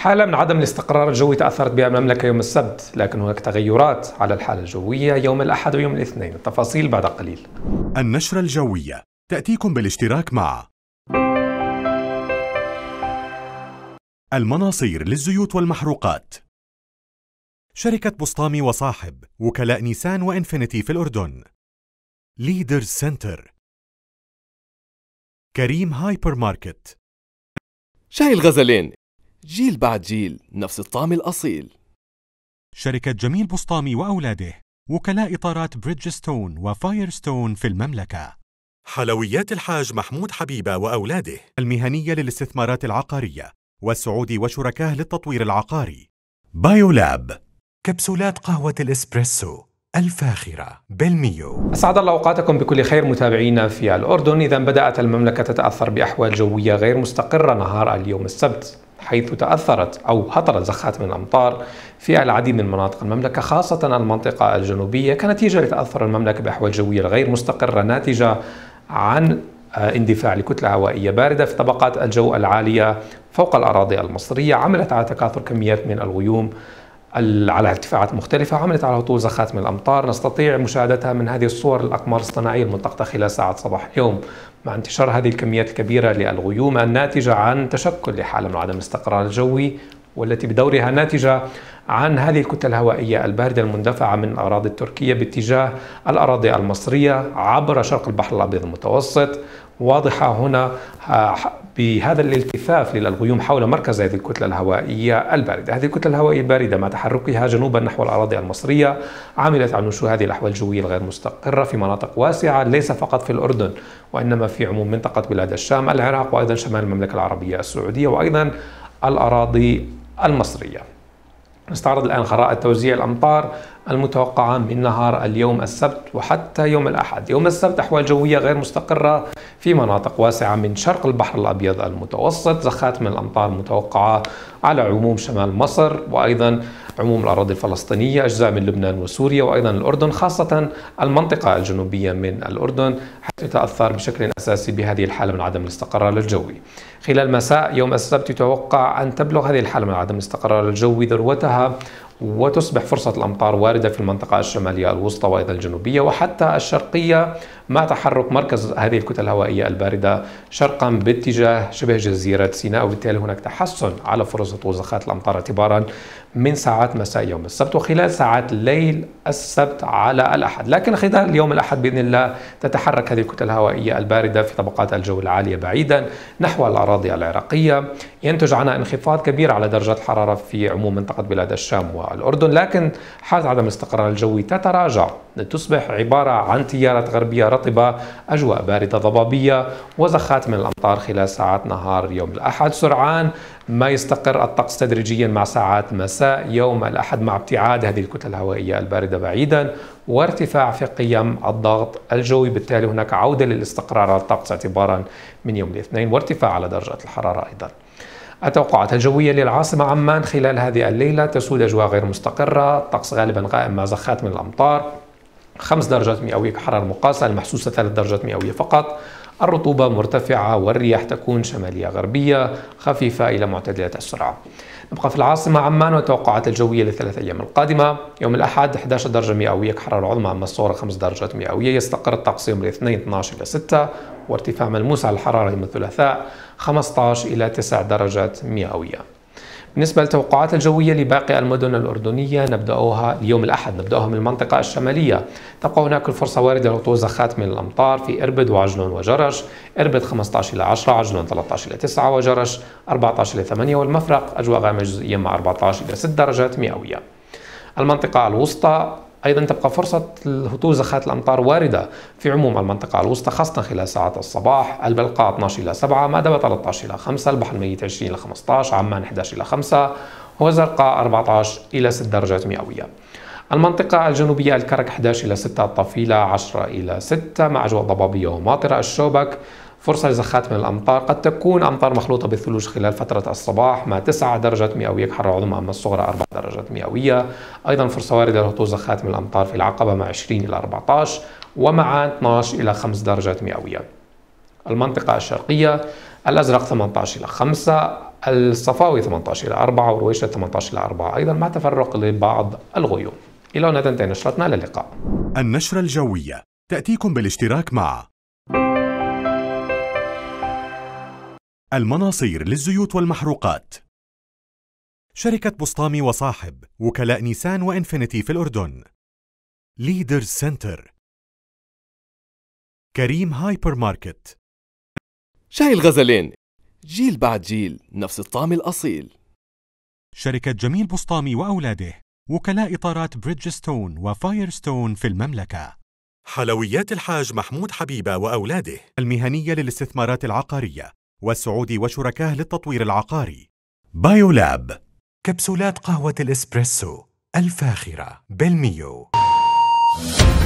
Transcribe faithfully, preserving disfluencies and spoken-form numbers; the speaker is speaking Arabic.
حالة من عدم الاستقرار الجوي تأثرت بها المملكة يوم السبت، لكن هناك تغيرات على الحالة الجوية يوم الأحد ويوم الاثنين. التفاصيل بعد قليل. النشرة الجوية تأتيكم بالاشتراك مع المناصير للزيوت والمحروقات، شركة بسطامي وصاحب، وكلاء نيسان وإنفينيتي في الأردن، ليدرز سنتر، كريم هايبر ماركت، شاي الغزلين، جيل بعد جيل نفس الطعم الأصيل، شركة جميل بسطامي وأولاده، وكلاء إطارات بريدجستون وفايرستون في المملكة، حلويات الحاج محمود حبيبة وأولاده المهنية للاستثمارات العقارية، والسعودي وشركاه للتطوير العقاري، بايولاب، كبسولات قهوة الإسبريسو الفاخرة بالميو. أسعد الله أوقاتكم بكل خير متابعينا في الأردن. إذا بدأت المملكة تتأثر بأحوال جوية غير مستقرة نهار اليوم السبت، حيث تأثرت أو هطلت زخات من الأمطار في العديد من مناطق المملكة، خاصة المنطقة الجنوبية، كنتيجة لتأثر المملكة بأحوال جوية غير مستقرة ناتجة عن اندفاع لكتلة هوائية باردة في طبقات الجو العالية فوق الأراضي المصرية، عملت على تكاثر كميات من الغيوم على ارتفاعات مختلفة، عملت على هطول زخات من الأمطار نستطيع مشاهدتها من هذه الصور الأقمار الصناعية الملتقطة خلال ساعات صباح اليوم، مع انتشار هذه الكميات الكبيرة للغيوم الناتجة عن تشكل لحالة من عدم الاستقرار الجوي، والتي بدورها ناتجة عن هذه الكتل الهوائية الباردة المندفعة من الأراضي التركية باتجاه الأراضي المصرية عبر شرق البحر الأبيض المتوسط. واضحة هنا بهذا الالتفاف للغيوم حول مركز هذه الكتلة الهوائية الباردة. هذه الكتلة الهوائية الباردة مع تحركها جنوبا نحو الأراضي المصرية عملت على نشوء هذه الأحوال الجوية الغير مستقرة في مناطق واسعة، ليس فقط في الأردن وإنما في عموم منطقة بلاد الشام، العراق، وأيضا شمال المملكة العربية السعودية، وأيضا الأراضي المصرية. نستعرض الآن خرائط توزيع الأمطار المتوقعة من نهار اليوم السبت وحتى يوم الأحد. يوم السبت أحوال جوية غير مستقرة في مناطق واسعة من شرق البحر الأبيض المتوسط، زخات من الأمطار متوقعة على عموم شمال مصر وأيضا عموم الأراضي الفلسطينية، أجزاء من لبنان وسوريا وأيضا الأردن، خاصة المنطقة الجنوبية من الأردن، حيث تتأثر بشكل أساسي بهذه الحالة من عدم الاستقرار الجوي. خلال مساء يوم السبت يتوقع أن تبلغ هذه الحالة من عدم الاستقرار الجوي ذروتها، وتصبح فرصة الأمطار واردة في المنطقة الشمالية الوسطى وأيضا الجنوبية وحتى الشرقية، مع تحرك مركز هذه الكتل الهوائية الباردة شرقا باتجاه شبه جزيرة سيناء، وبالتالي هناك تحسن على فرص هطول زخات الأمطار اعتبارا من ساعات مساء يوم السبت وخلال ساعات ليل السبت على الأحد. لكن خلال يوم الأحد بإذن الله تتحرك هذه الكتل الهوائية الباردة في طبقات الجو العالية بعيدا نحو الأراضي العراقية، ينتج عنها انخفاض كبير على درجات الحرارة في عموم منطقة بلاد الشام والأردن، لكن حالة عدم الاستقرار الجوي تتراجع لتصبح عبارة عن تيارات غربية رطبة، أجواء باردة ضبابية، وزخات من الأمطار خلال ساعات نهار يوم الأحد، سرعان ما يستقر الطقس تدريجيا مع ساعات مساء يوم الأحد، مع ابتعاد هذه الكتل الهوائية الباردة بعيدا وارتفاع في قيم الضغط الجوي، بالتالي هناك عودة للاستقرار على الطقس اعتبارا من يوم الاثنين وارتفاع على درجات الحرارة أيضا. التوقعات الجوية للعاصمة عمان خلال هذه الليلة تسود أجواء غير مستقرة، الطقس غالبا غائم مع زخات من الأمطار، خمس درجات مئوية كحرارة مقاسة، المحسوسة ثلاث درجات مئوية فقط، الرطوبة مرتفعة والرياح تكون شمالية غربية خفيفة إلى معتدلة السرعة. نبقى في العاصمة عمان والتوقعات الجوية للثلاث أيام القادمة. يوم الأحد أحد عشر درجة مئوية كحرارة عظمى، أما الصغرى خمس درجات مئوية. يستقر الطقس يوم الاثنين اثني عشر إلى ستة، وارتفاع ملموس على الحرارة يوم الثلاثاء خمسة عشر إلى تسع درجات مئوية. بالنسبة للتوقعات الجوية لباقي المدن الأردنية نبدأها اليوم الأحد، نبدأها من المنطقة الشمالية. تبقى هناك الفرصة واردة لهطول زخات من الأمطار في إربد وعجلون وجرش. إربد خمسة عشر إلى عشرة، عجلون ثلاثة عشر إلى تسعة، وجرش أربعة عشر إلى ثمانية، والمفرق أجواء غائمة جزئيا مع أربعة عشر إلى ست درجات مئوية. المنطقة الوسطى أيضا تبقى فرصة هطول زخات الأمطار واردة في عموم المنطقة الوسطى، خاصة خلال ساعات الصباح. البلقاء اثني عشر إلى سبعة، مأدبة ثلاثة عشر إلى خمسة، البحر الميت عشرين إلى خمسة عشر، عمان أحد عشر إلى خمسة، وزرقاء أربعة عشر إلى ست درجات مئوية. المنطقة الجنوبية الكرك أحد عشر إلى ستة، الطفيلة عشرة إلى ستة مع أجواء ضبابية وماطرة. الشوبك فرصة لزخات من الأمطار، قد تكون أمطار مخلوطة بالثلوج خلال فترة الصباح مع تسع درجات مئوية كحرارة عظمى، أما الصغرى أربع درجات مئوية. أيضا فرصة واردة لهطول زخات من الأمطار في العقبة مع عشرين إلى أربعة عشر، ومع اثني عشر إلى خمس درجات مئوية. المنطقة الشرقية الأزرق ثمانية عشر إلى خمسة، الصفاوي ثمانية عشر إلى أربعة ورويشة ثمانية عشر إلى أربعة أيضا مع تفرق لبعض الغيوم. إلى هنا تنتهي نشرتنا، إلى اللقاء. النشرة الجوية تأتيكم بالاشتراك مع المناصير للزيوت والمحروقات، شركة بسطامي وصاحب، وكلاء نيسان وإنفينيتي في الأردن، ليدرز سنتر، كريم هايبر ماركت، شاي الغزلين، جيل بعد جيل نفس الطعم الأصيل. شركة جميل بسطامي وأولاده، وكلاء إطارات بريدجستون وفايرستون في المملكة، حلويات الحاج محمود حبيبة وأولاده المهنية للاستثمارات العقارية، والسعودي وشركاه للتطوير العقاري، بايولاب، كبسولات قهوة الإسبريسو الفاخرة بالميو.